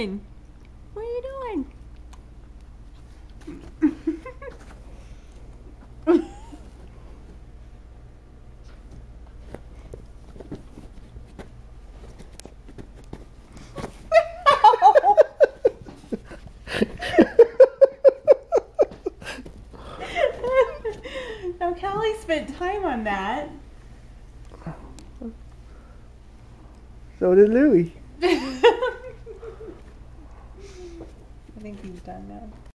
doing? What are you doing? Now Callie spent time on that. So did Louie. I think he's done now.